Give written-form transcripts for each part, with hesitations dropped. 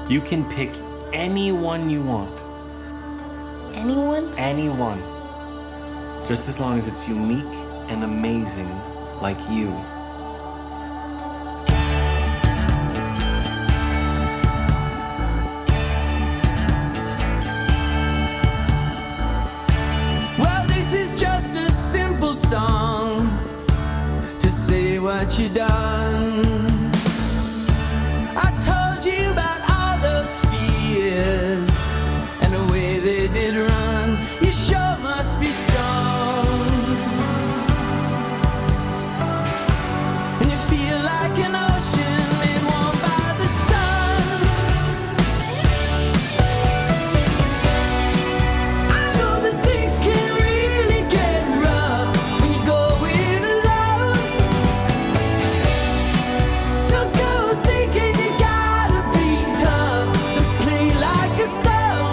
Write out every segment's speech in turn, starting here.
You can pick anyone you want. Anyone? Anyone. Just as long as it's unique and amazing like you. Well, this is just a simple song to say what you done. I told you about all those fears and the way they did run. You sure must be strong, and you feel like an ocean made warm by the sun. I know that things can really get rough when you go it alone. Don't go thinking you gotta be tough, but play like a stone.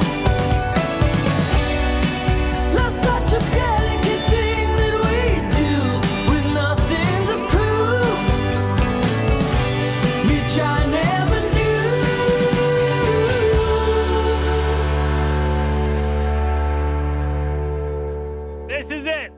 Love's such a delicate thing that we do with nothing to prove, which I never knew. This is it.